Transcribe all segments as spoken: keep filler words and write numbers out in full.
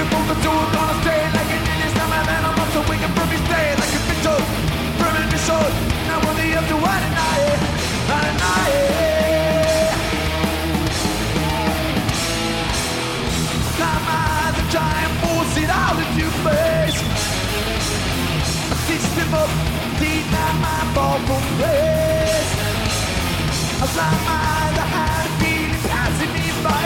looking for the tool, gonna stay like an Indian summer, then I'm up so we can from his day like a picture from a mission. Now we'll be up to what at night, what at night. Time eyes and try and force it out into face. Stitch them up, deep down my fall from grace. I fly my eyes, I had a feeling passing me by.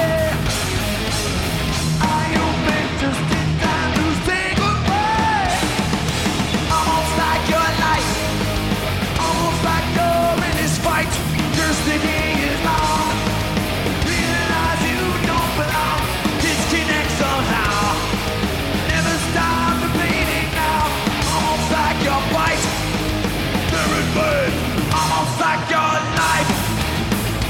Are you meant to stick down to say goodbye? Almost like your life, almost like you're in this fight. Just the day is long. Realize you don't belong. Disconnect somehow. Never stop the bleeding now. Almost like your fight. There is bird. Almost like your life.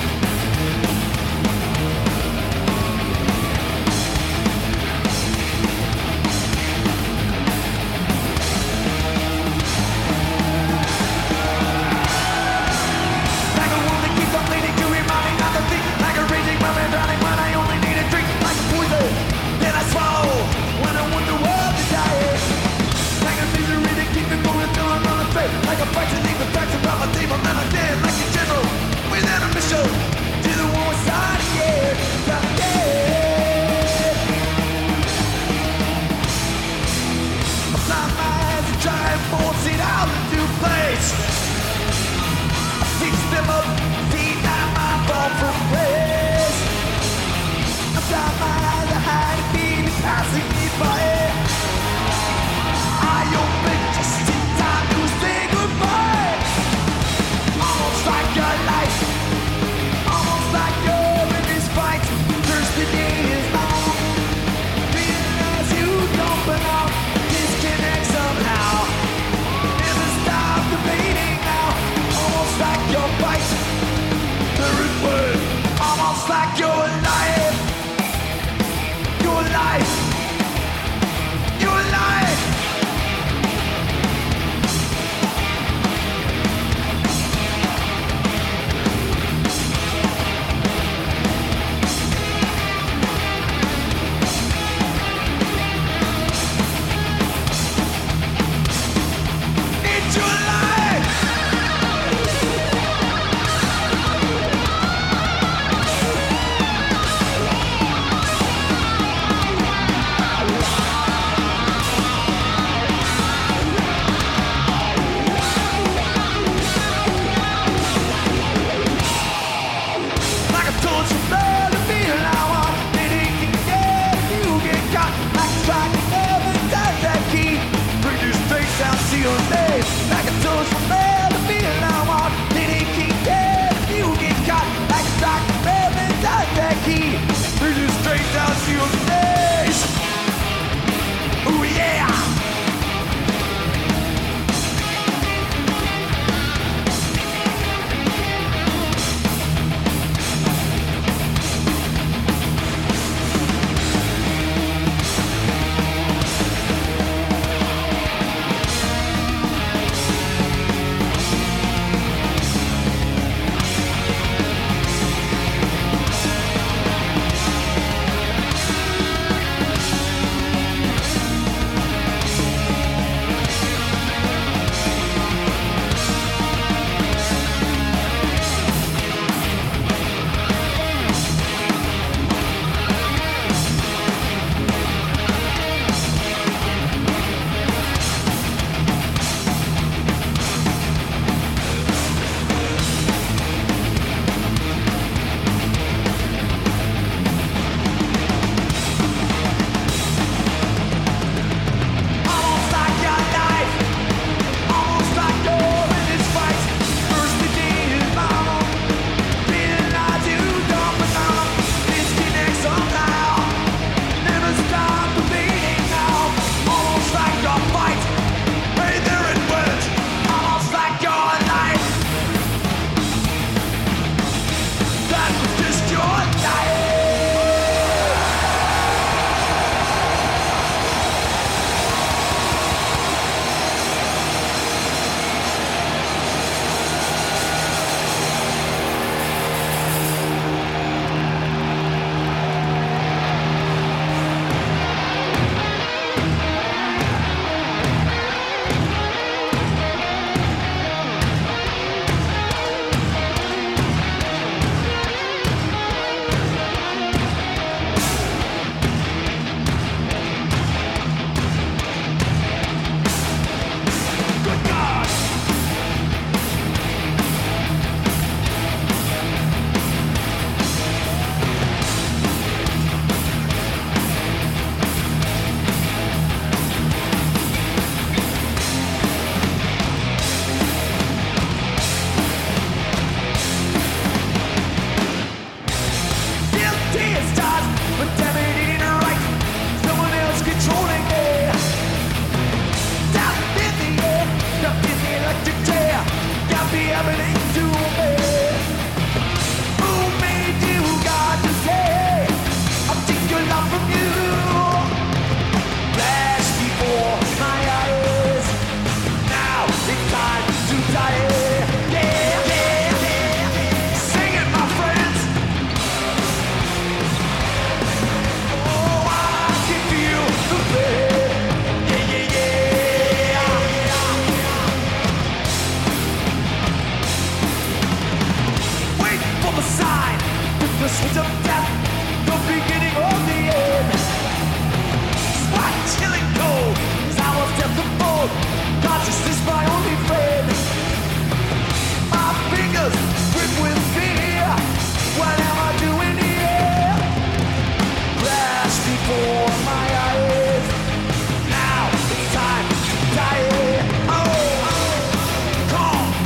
my only friend. My fingers grip with fear. What am I doing here? Flash before my eyes. Now it's time to die. Oh, come on.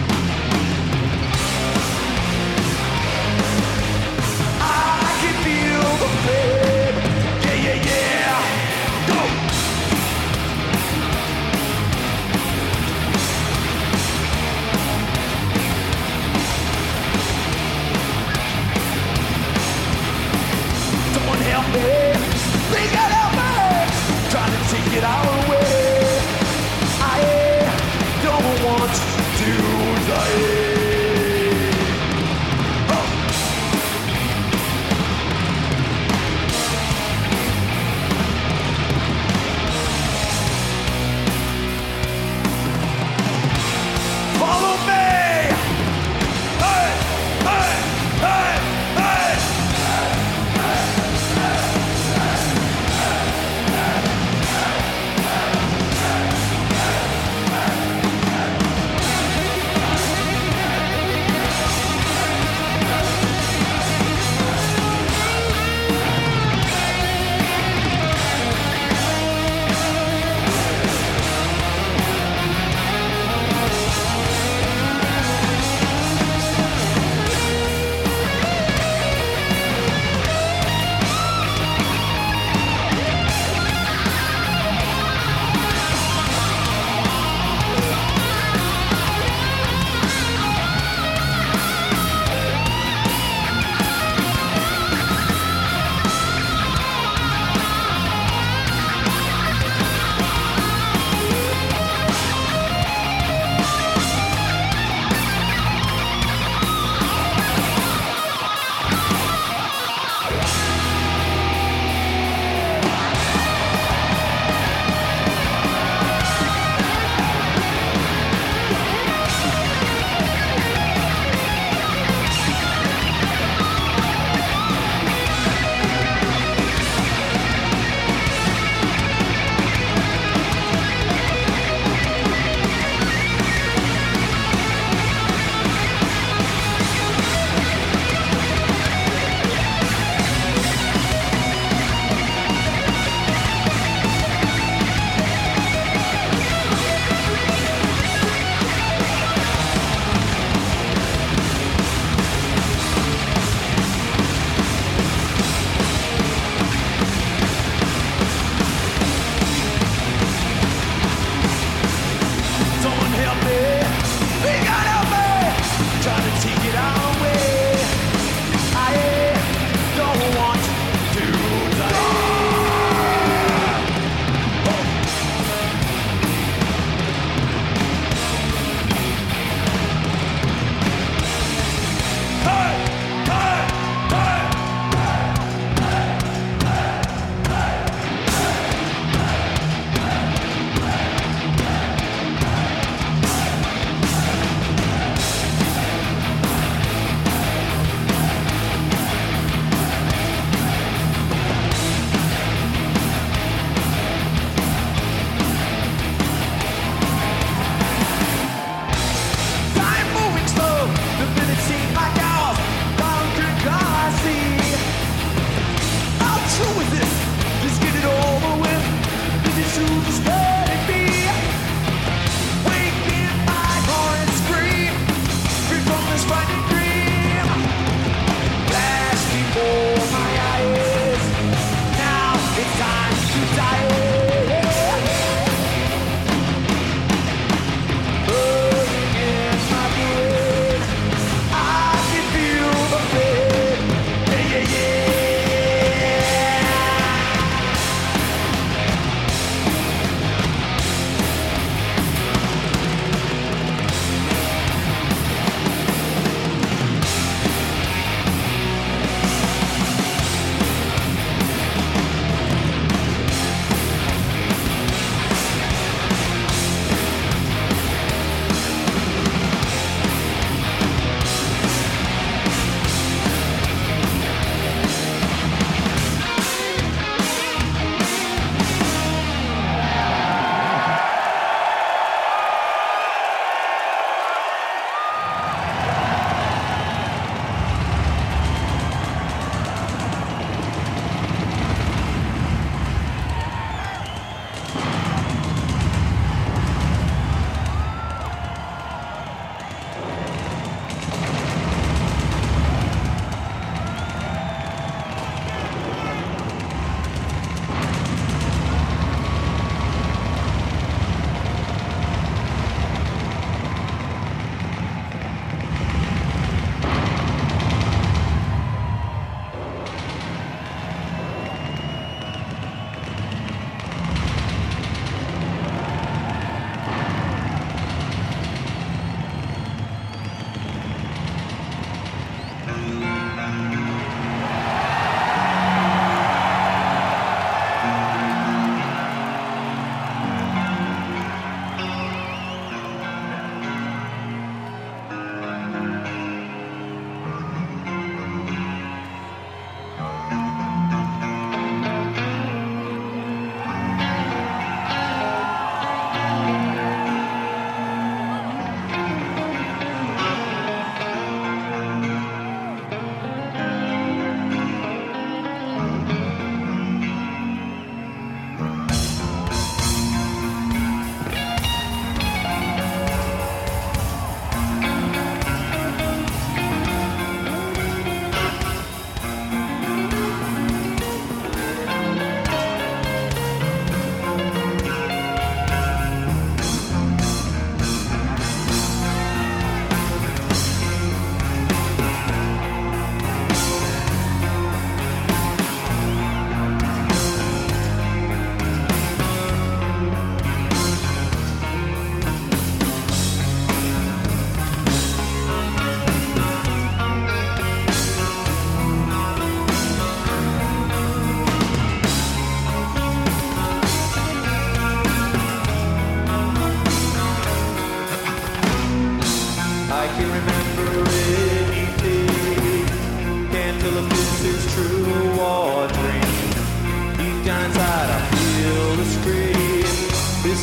I can feel the pain. Yeah, yeah, yeah. Go. Someone help me. Please God help me. Trying to take it all away. I don't want to die. Oh. Follow me. Hey, hey, hey, hey.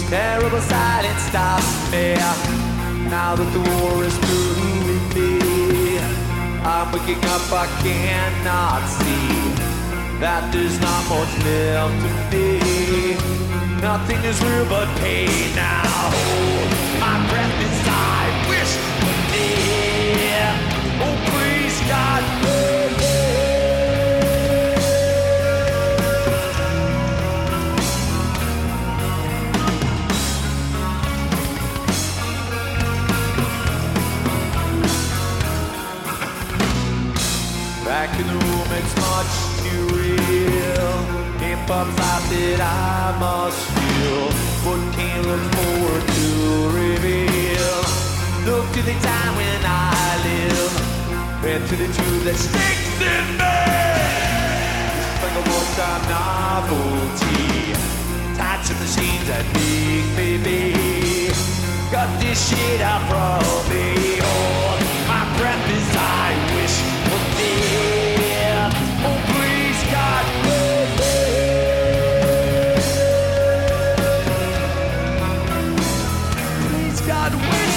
Terrible silence stops me. Now that the war is through with me, I'm waking up, I cannot see that there's not much left to be. Nothing is real but pain now. My breath is I wish for near. Oh please God, back in the room, it's much too real. It bumps out that I must feel. What can't look forward to reveal. Look to the time when I live, and to the truth that sticks in me. Just like a one-time novelty, tied to machines that make me be. Got this shit out from me. Oh, my breath is I wish for death. Oh, please, God, please, God, wish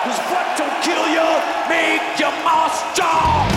'Cause what don't kill you make you more strong.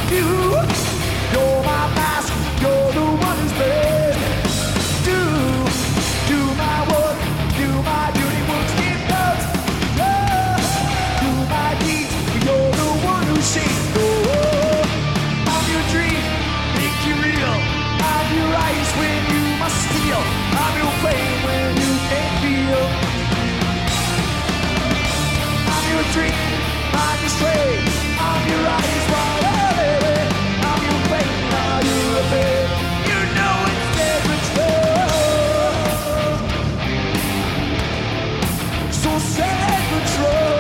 You, you're my mask, you're the one who's best. Do, do my work, do my duty, work it out. Do my deeds, you're the one who shakes. Oh, I'm your dream, make you real. I'm your eyes when you must steal. I'm your pain when you can't feel. I'm your dream, I'm your stray. I'm your eyes while early. I'm your pain, now you're a bed. You know it's dead control. So sad control.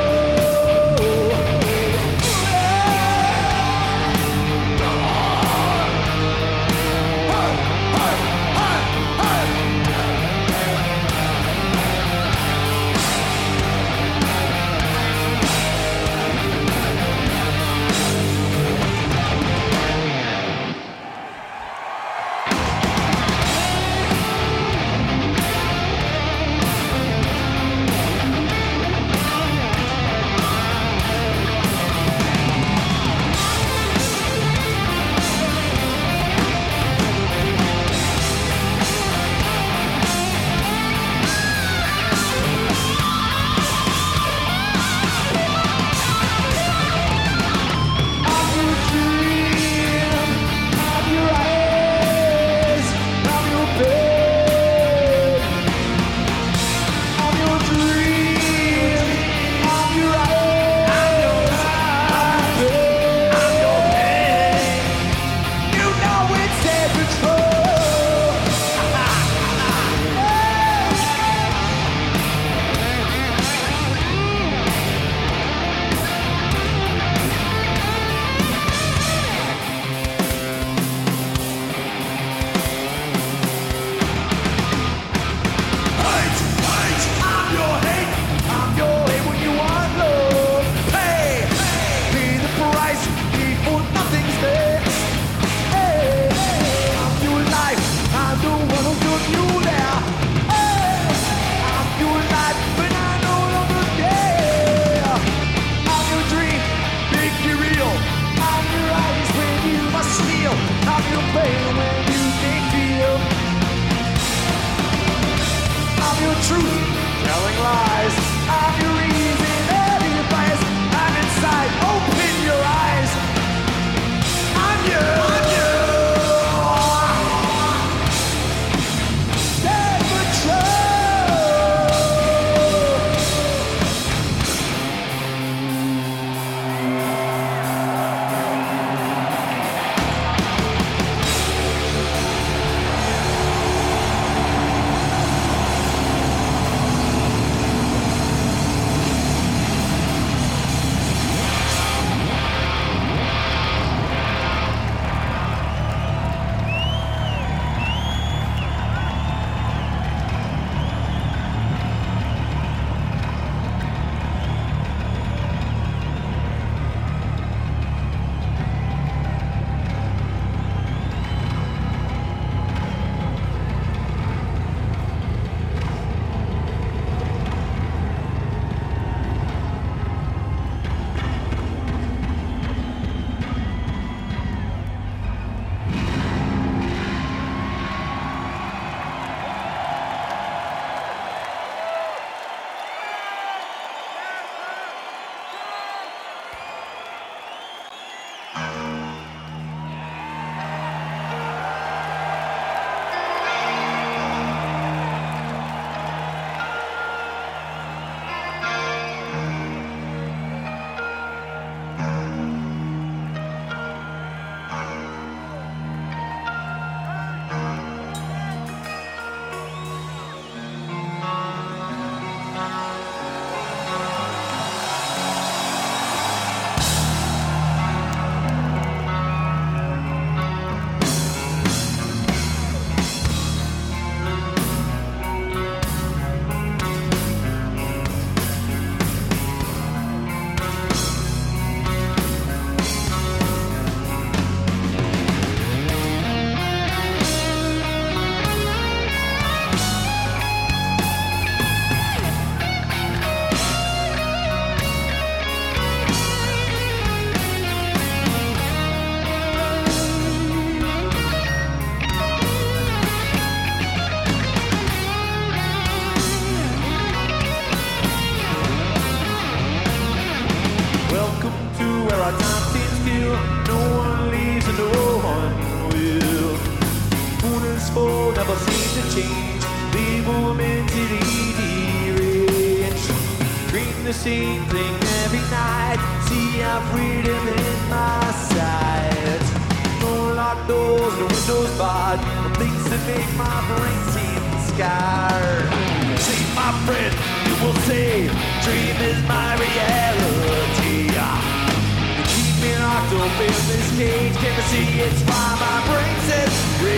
change, leave mentally deranged. Dream the same thing every night, see our freedom in my sight. No locked doors, no windows barred, the things that make my brain seem scarred. See my friend, you will say, dream is my reality. You keep me locked up in this cage, can't see it's why my brain says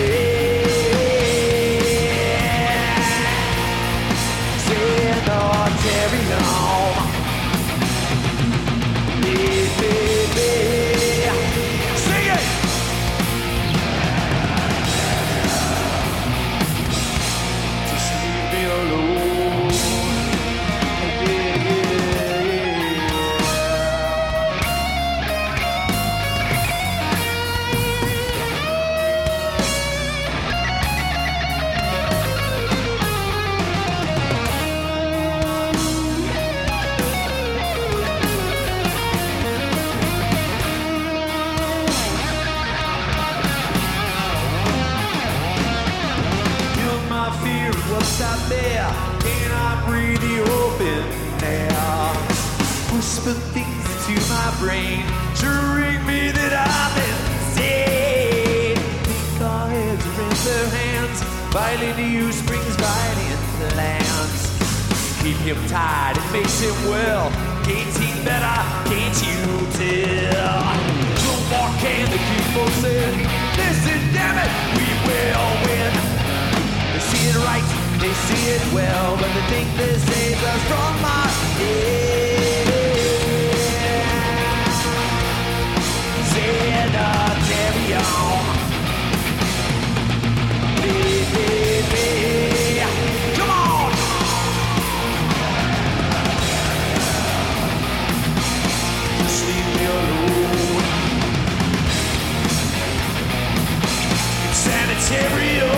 red. Say no, carry on. Baby, sing it! Just leave me alone. Yeah, yeah, yeah. Feel my fear, what's out there? Can I breathe the open air? Whisper things to my brain, assuring me that I'm insane. Think our heads are in their hands, violent use brings violent lands. Keep him tied, it makes him well. Can't he better, can't you tell? No more can the people say, listen, damn it, we will win. They see it right, they see it well, but they think this saves us from our head. Say no, carry on. Baby, come on. Just leave me alone. Insanitary, oh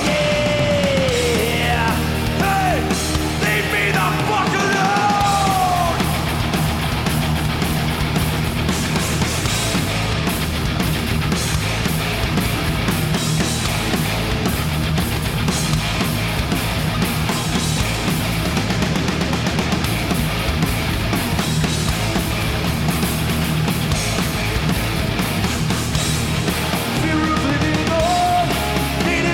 yeah. Hey, leave me the fuck alone. Fear of living on, need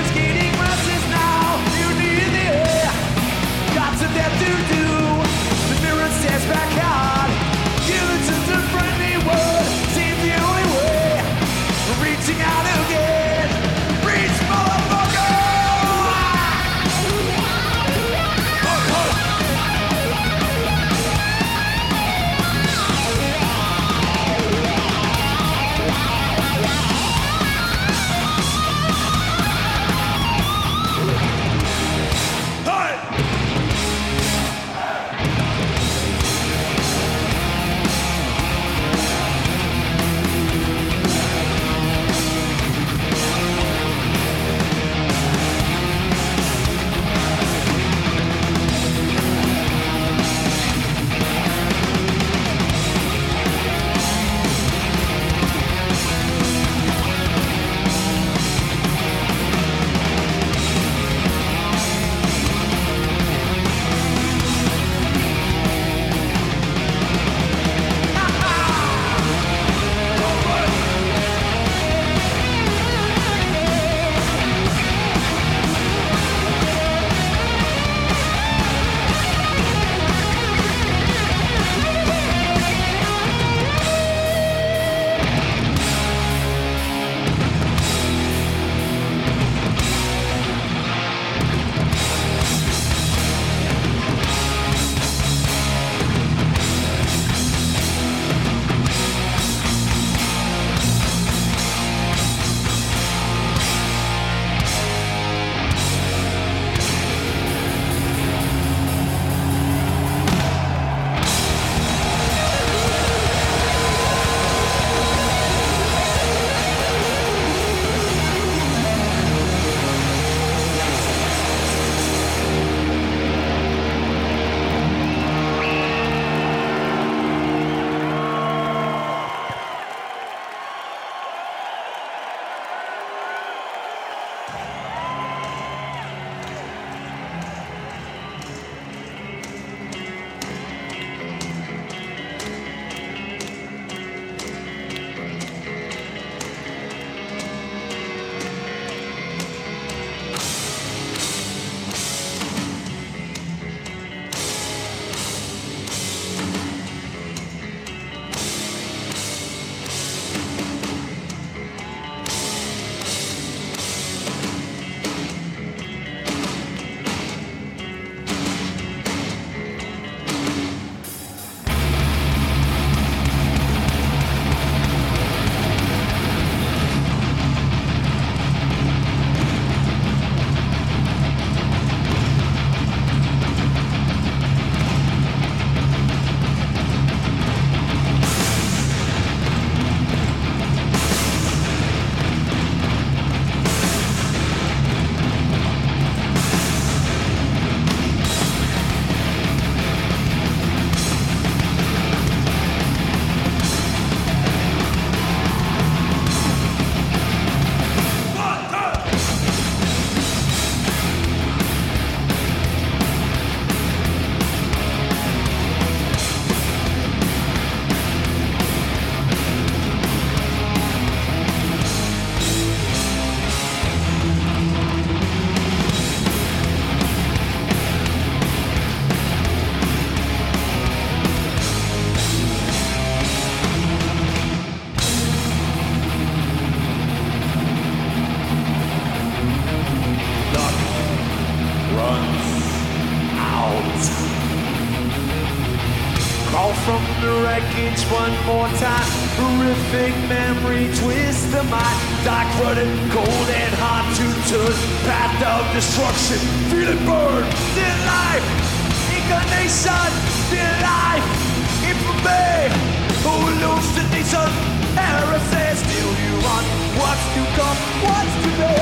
package one more time. Horrific memory twist the mind. Dark running, cold and hard to touch. Path of destruction, feel it burn. Still life, incarnation, still life. Infamy, hallucination, heresy. Still you want what's to come, what's to be.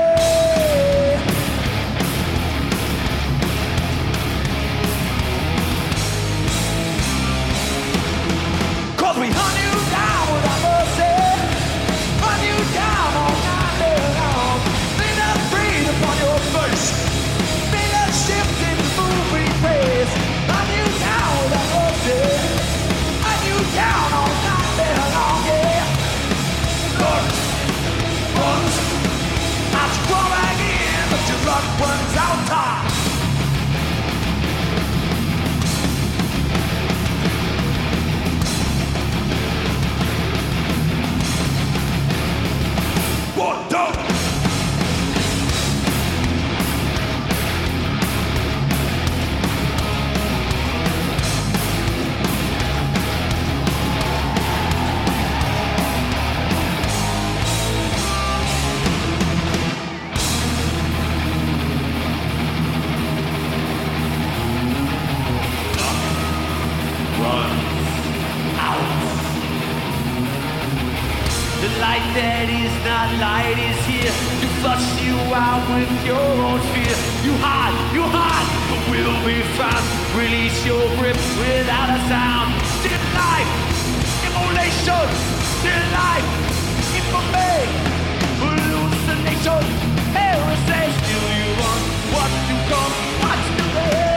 Cause we hunt you down without mercy. Hunt you down all night long. Feel the breathe upon your face. Feel the shift in the moving pace. Hunt you down without mercy. Hunt you down all night long, yeah. Blood runs out, you crawl back in, but your luck runs out time. What dog? Light that is not light is here to flush you out with your own fear. You hide, you hide, but will be found. Release your grip without a sound. Still life, immolation. Still life, infamy, hallucination, heresy. Still you want what's to come, what's to be.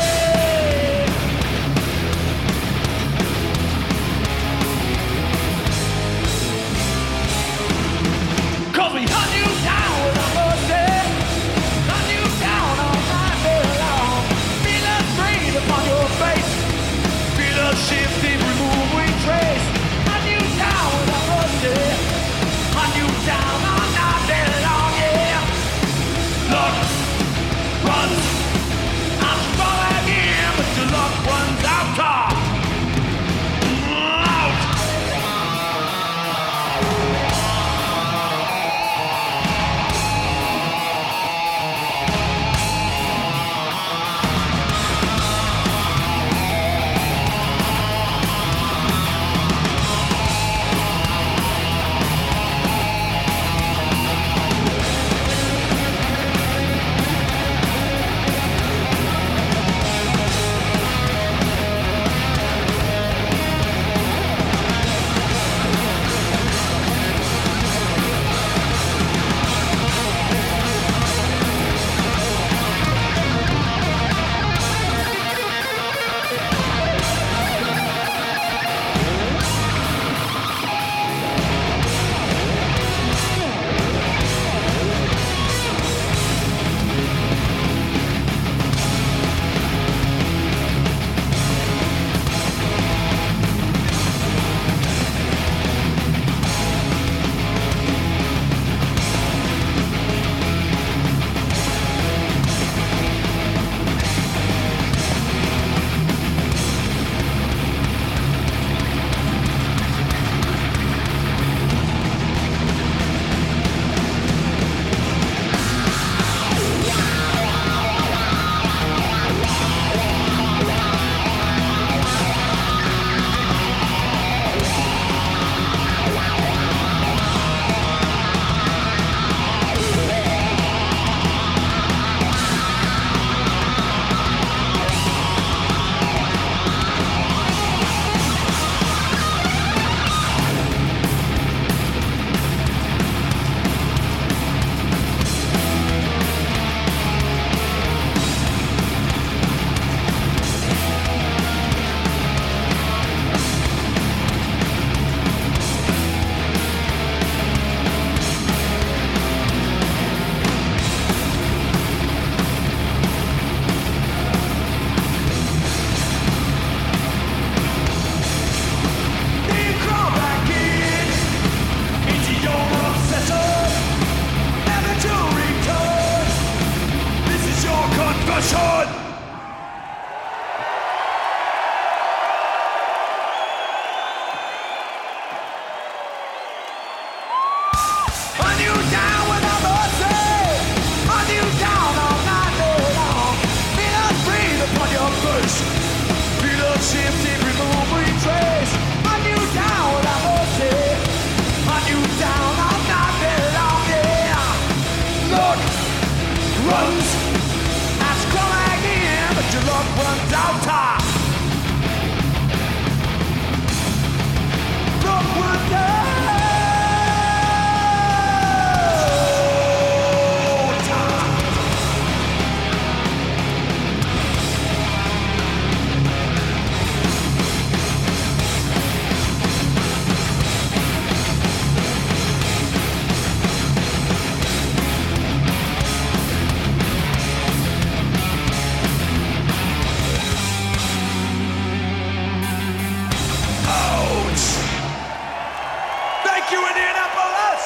Cause we hunt you down without mercy. Hunt you down all night very long. Feel the breathe upon your face. Feel the shift in removing trace. Hunt you down without mercy. Hunt you down without mercy. Hunt you down all night long. Feel us breathe upon your face. Feel us shift every move we trace. Hunt you down without mercy. Hunt you down all night long. Yeah. Luck runs. That's coming in, but your luck runs out top. Luck runs out. Thank you, Indianapolis!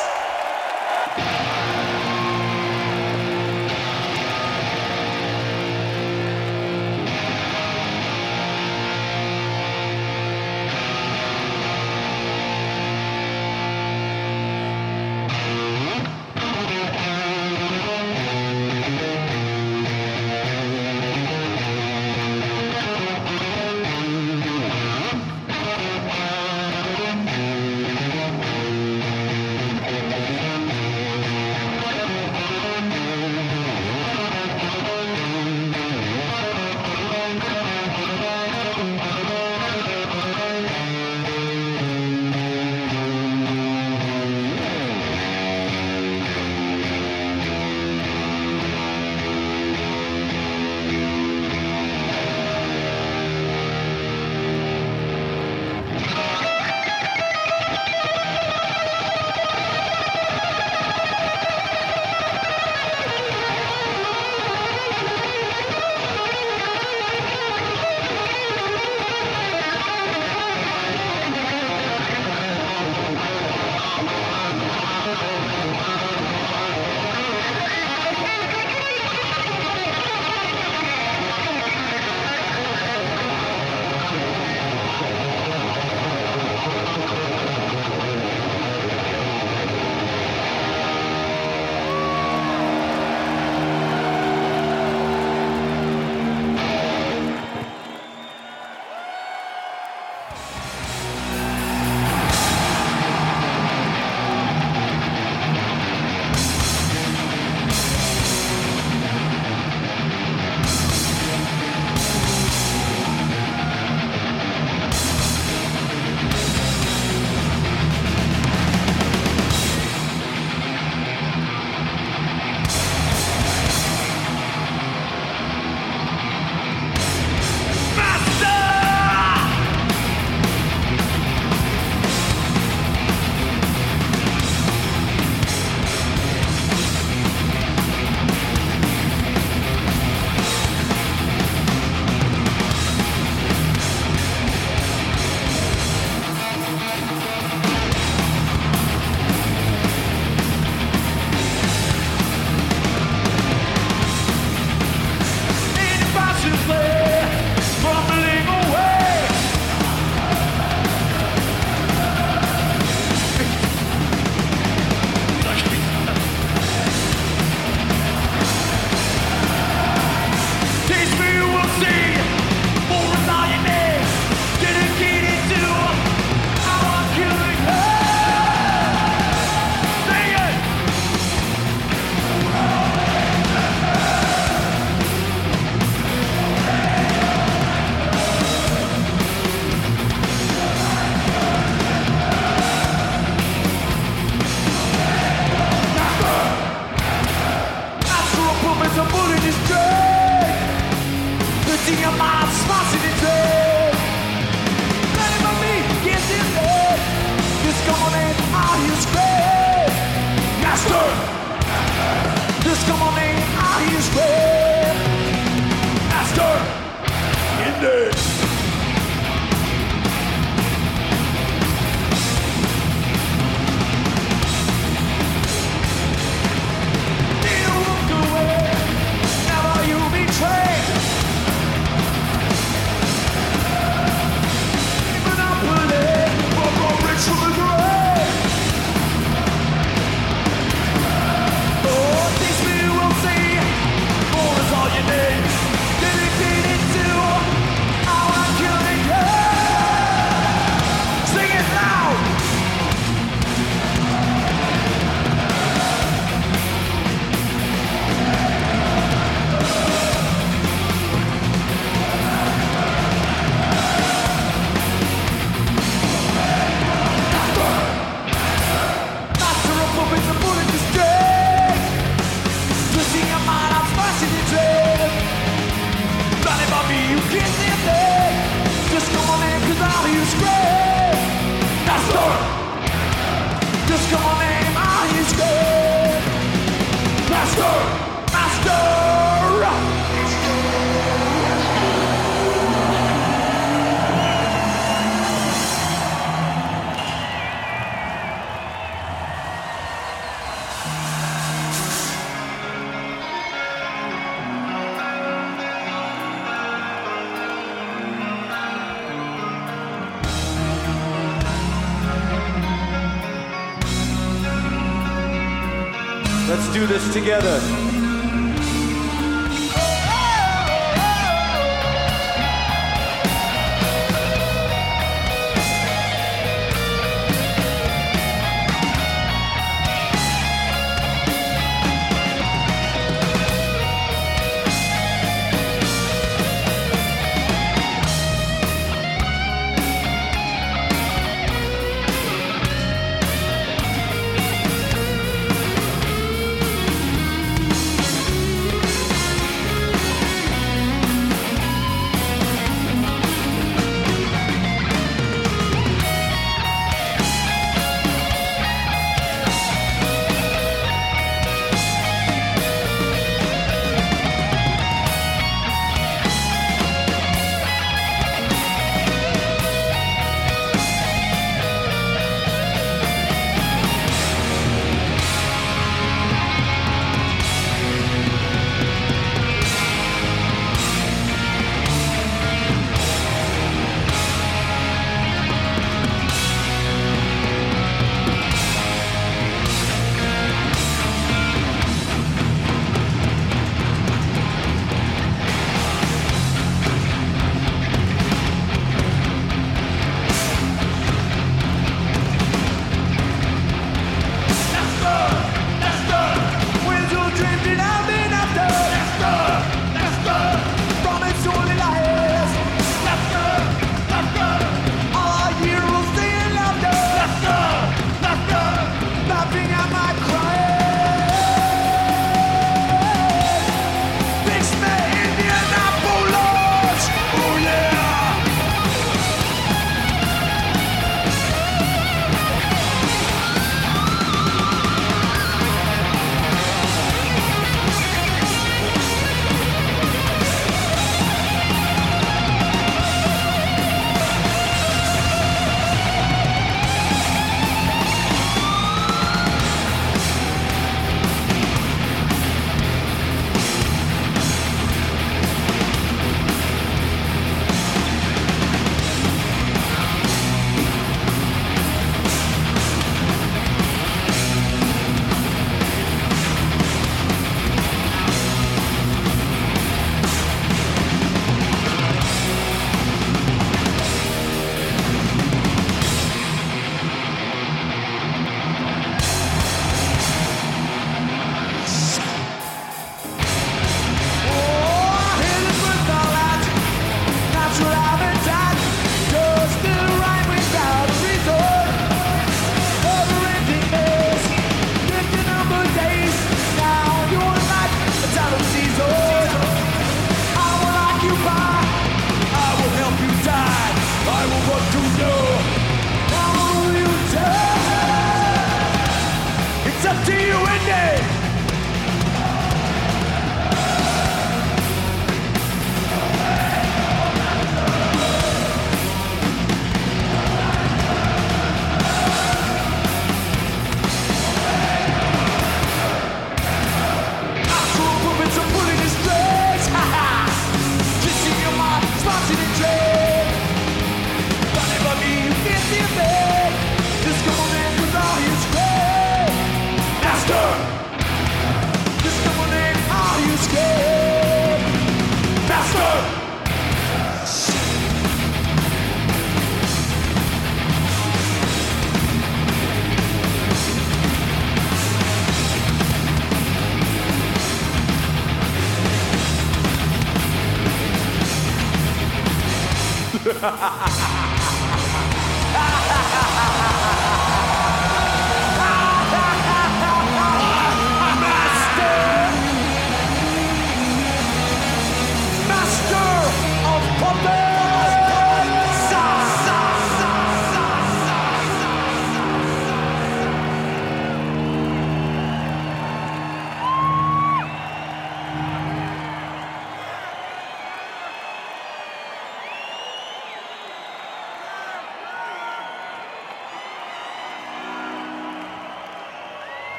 Let's do this together.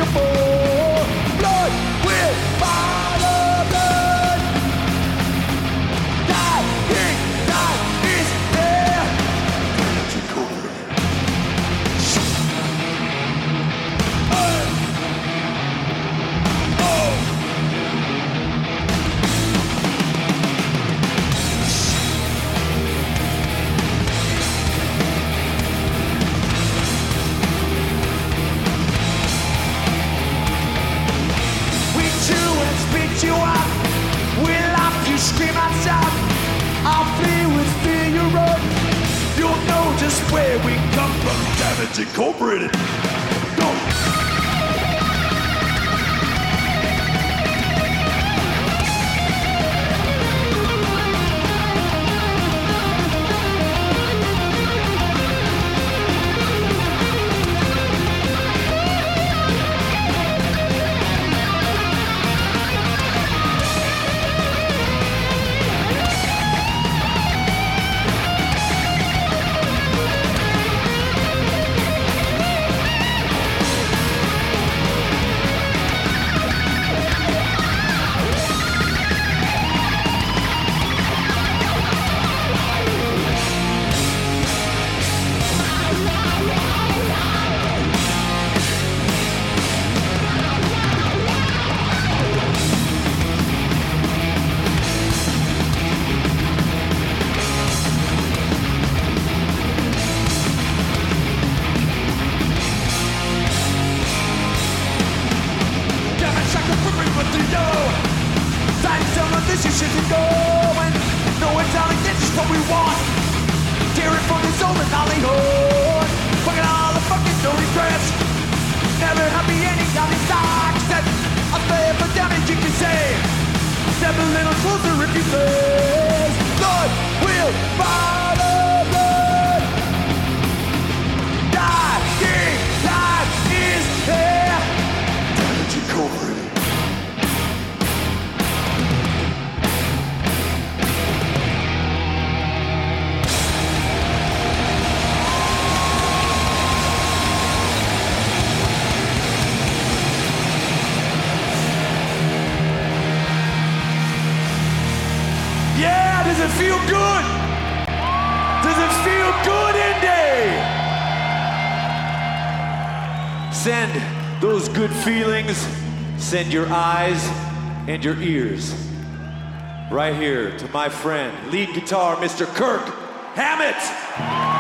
untouchable. Blood will follow blood. Dying, God is there. You up, we laugh, you scream and shout. I'll flee with fear, you run. You'll know just where we come from. Damage Incorporated. Go. This is shit to go, and no one's out like this is what we want. Tearing from his own Nolly Horn. Fucking all the fucking no regrets. Never happy ending on his socks. That I'll play for damage you can say. Step a little closer if you please. Blood will follow blood. Dying, God is here. Damage Incorporated. Yeah, does it feel good? Does it feel good, Indy? Send those good feelings, send your eyes and your ears right here to my friend, lead guitar, Mister Kirk Hammett.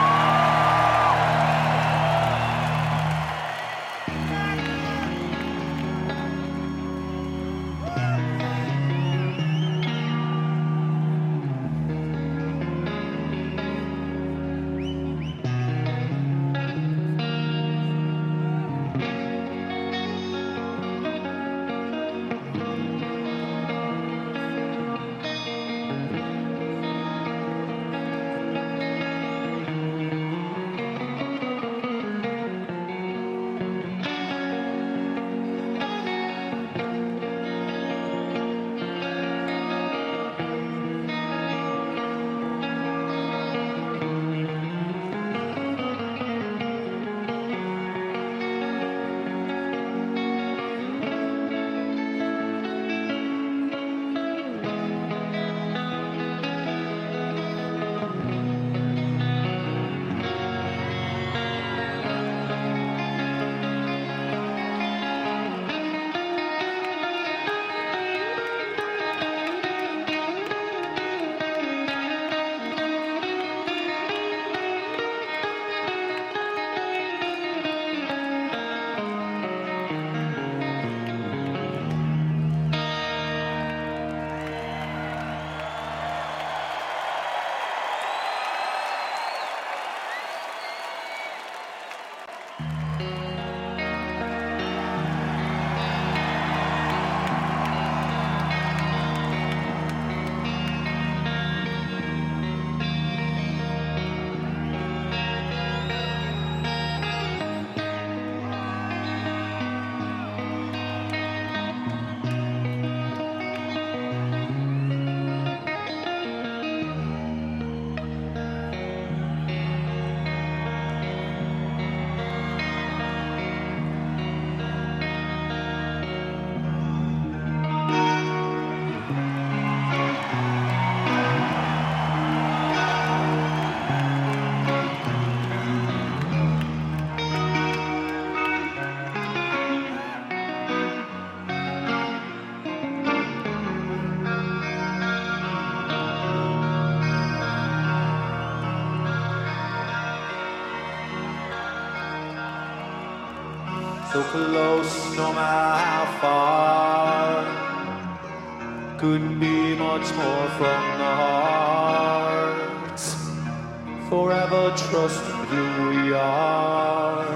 So close, no matter how far. Couldn't be much more from the heart. Forever trust who we are.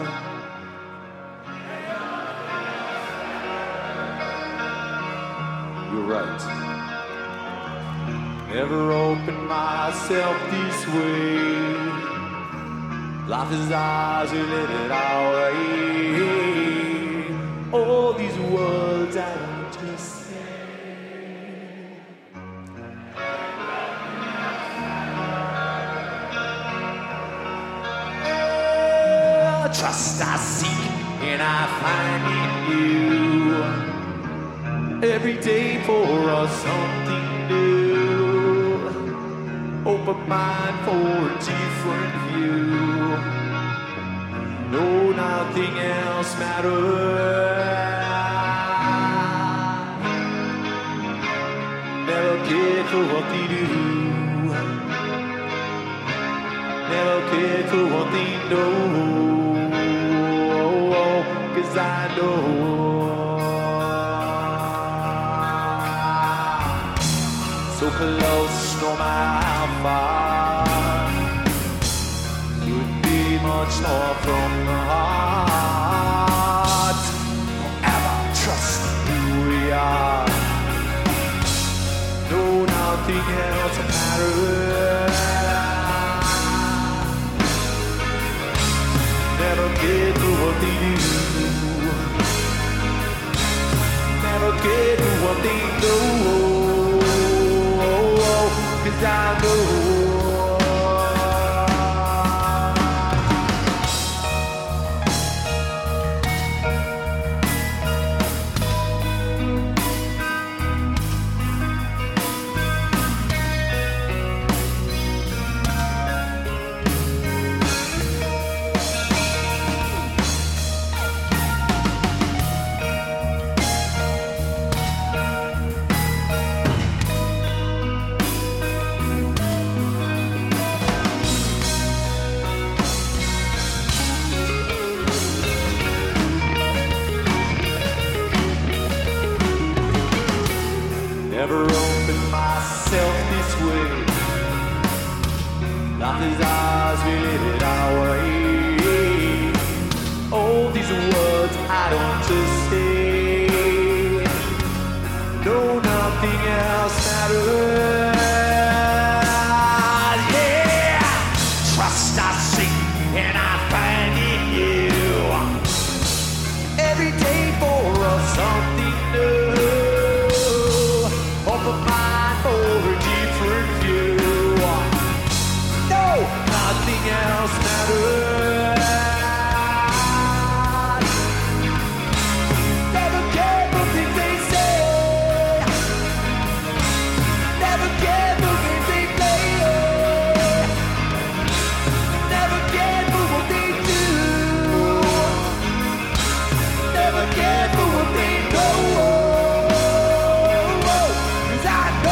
You're right. Never opened myself this way. Life is ours, we live it our way. All these words I want to say. Yeah, trust I seek and I find in you. Every day for us something new. Open mind for a different view. No, nothing else matters. Never cared for what they do. Never cared for what they know. Cause I know. So close, no matter how far. Could be much more from the heart. Forever trust who we are. No, nothing else matters. Never get to what they do. Never get to what they know. Cause I know. Never opened myself this way. Life is ours, we live it our way. All these words I don't just say. No, nothing else matters. Yeah, trust I seek and I find in you. Every day for us something new. Open mind for a different view. No, nothing else matters. Never care for things they say. Never care for things they play. Never care for what they do. Never care for what they know. Cause I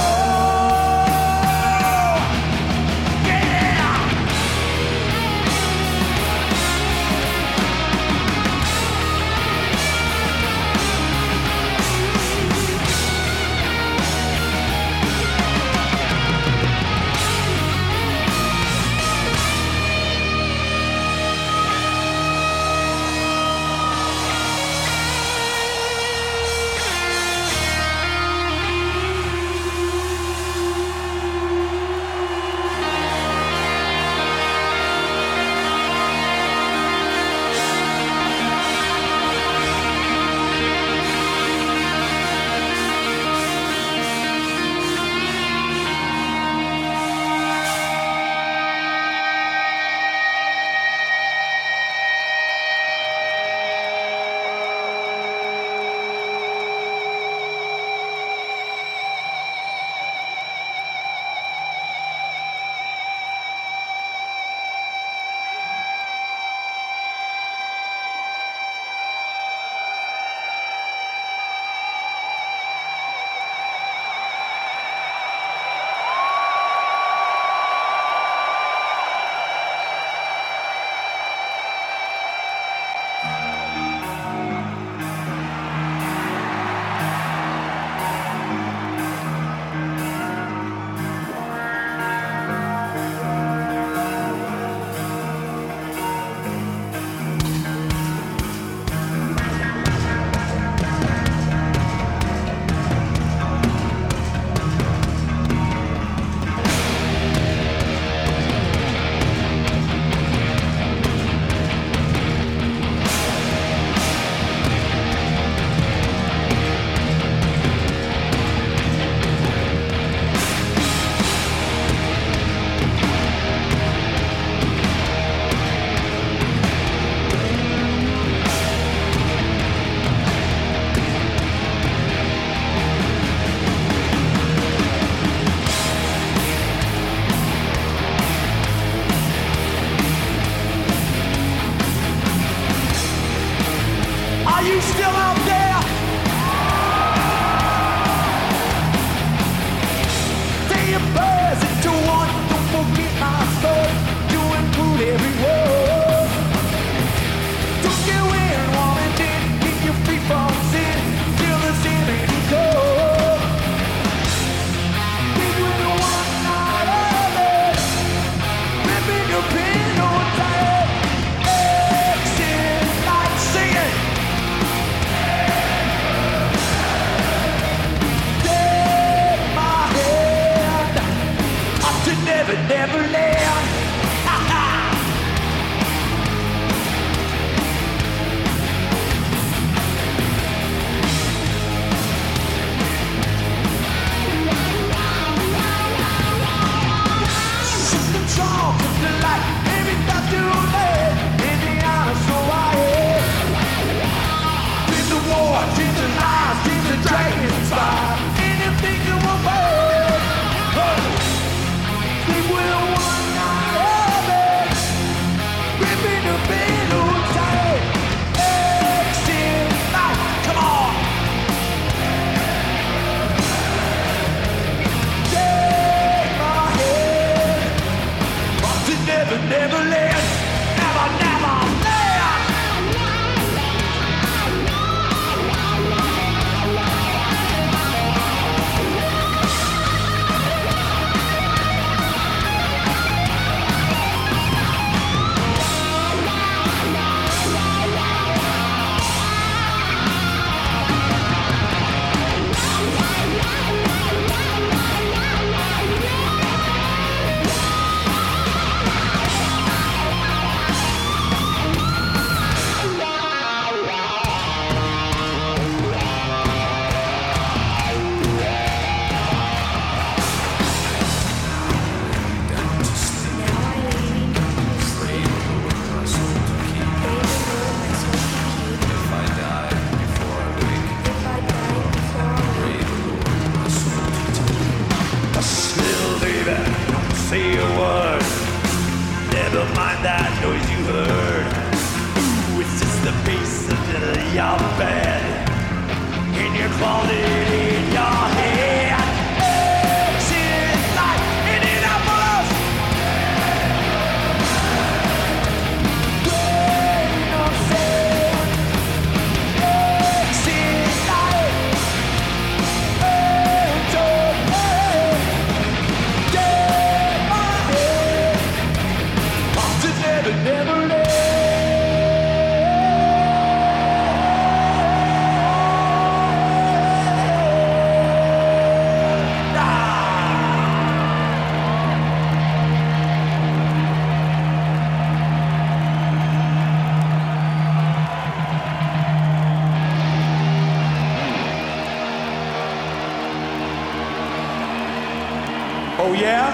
never land. Ha ha! Control, took the light, maybe not too late. Indiana, so I hate. Dreams of war, dreams of lies, dreams of dragons fire. Anything you will pay. Sleep with one night heaven. Ripping the balloon tight. Exit light, come on. Take my hand. To never, never land. Never, never land. Still, baby, don't say a word. Never mind that noise you heard. Ooh, it's just the bass of your bed. In your closet, in your head. Exit light, Indianapolis. Rain on sand. Exit light. Enter pain. Take my hand. Off to never, never land. Oh yeah?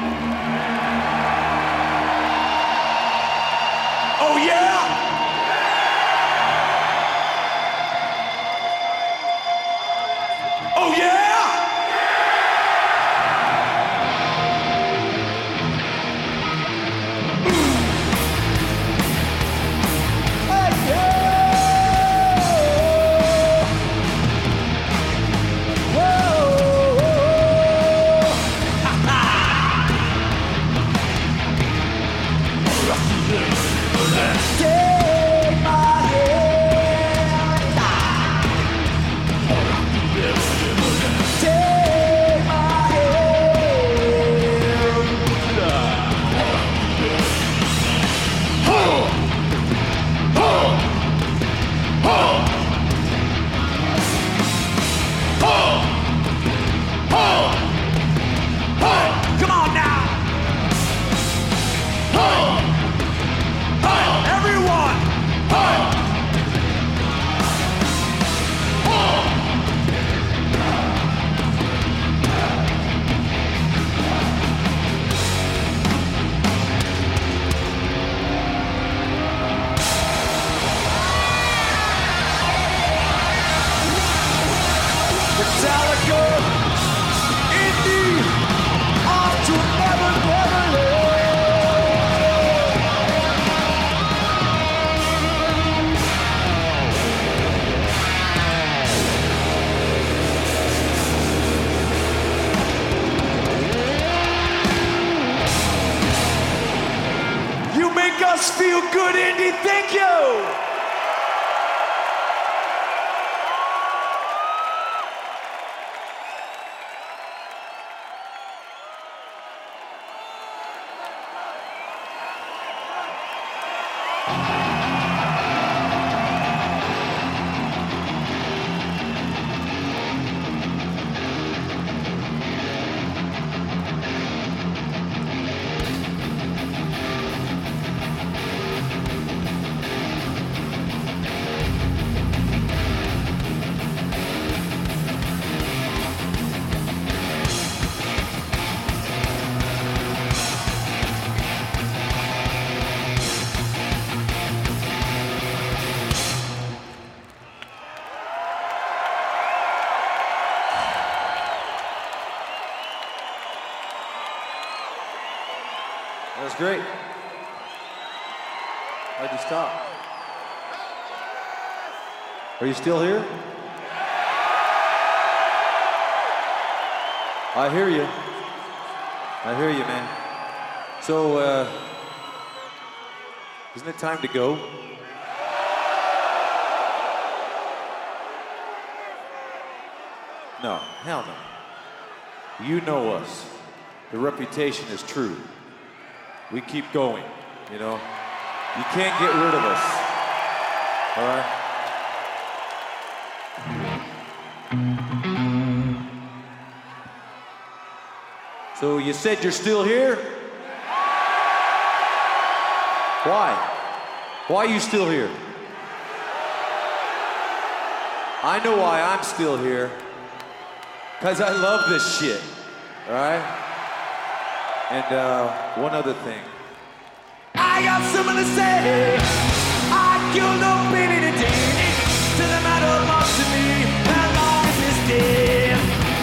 Oh yeah? Oh yeah? Hey, yeah. Whoa. Take my hand. Take my hand. Come on now. Everyone. Metallica, indie, on to never, never You make us feel good, indie. Thank you. That was great. How'd you stop? Are you still here? I hear you. I hear you, man. So, uh, isn't it time to go? No, hell no. You know us. The reputation is true. We keep going, you know? You can't get rid of us, all right? So you said you're still here? Why? Why are you still here? I know why I'm still here. Because I love this shit, all right? And uh, one other thing. I got something to say. I killed no baby today. Doesn't matter much to me as long as it's dead.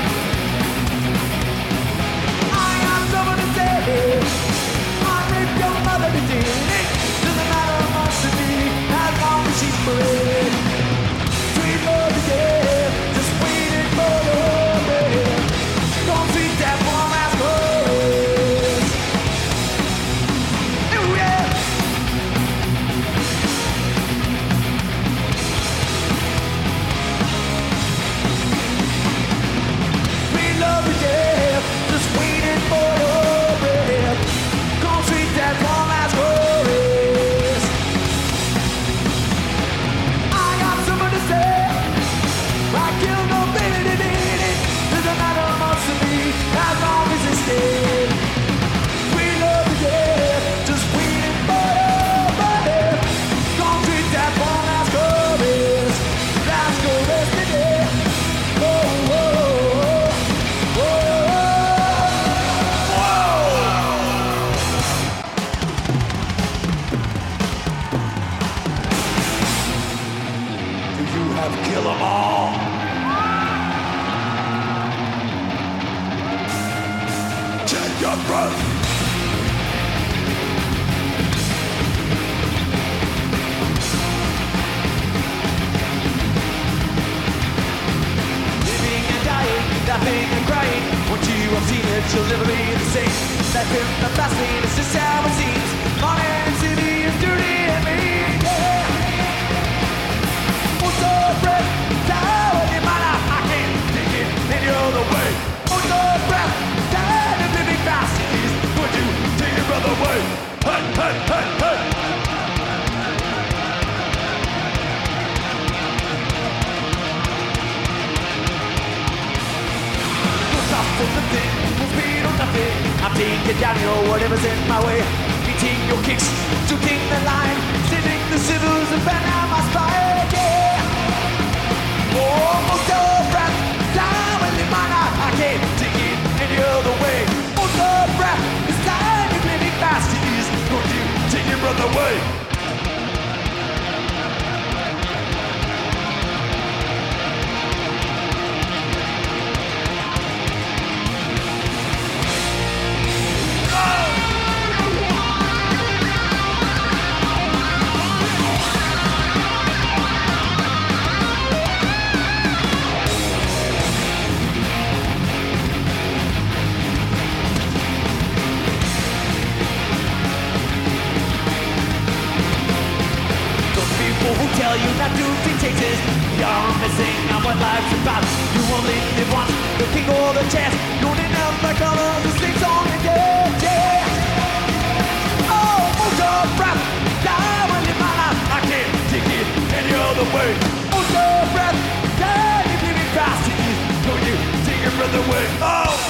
I got something to say. I raped your mother today. Doesn't matter much to me as long as she's dead. Sweet love today, just waiting for your breath. Don't treat that warm ass girl. You'll never be the same. Life in the fast lane, it's just how it seems. Money and city is dirty and mean, yeah. What's up, breath? Down in my life, I can't take it any other way. What's up, breath? Down and living fast, please. Would you take your brother away? Hey, hey, hey, hey. For the thing, full speed or nothing. I'm taking down your whatever's in my way. Beating your kicks, shooting the line, sitting the civils and bend out my spine, yeah. Almost a breath, down in the minor. I can't take it any other way. Almost a breath, it's time you're living fast. It is going to take your brother away. Tell you not to be tasted. You're missing on what life's about. You only live once, the king or the chance. You only never color the same song again, yeah. Oh, hold your breath, die when you might not. I can't take it any other way. Hold your breath, die if you need fast. Don't you take your breath away. Oh.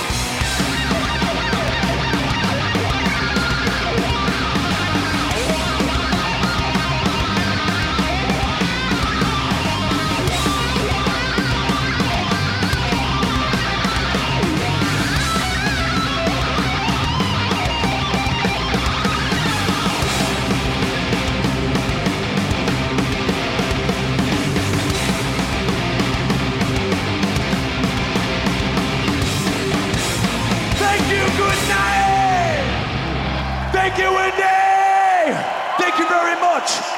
Thank you, Wendy! Thank you very much.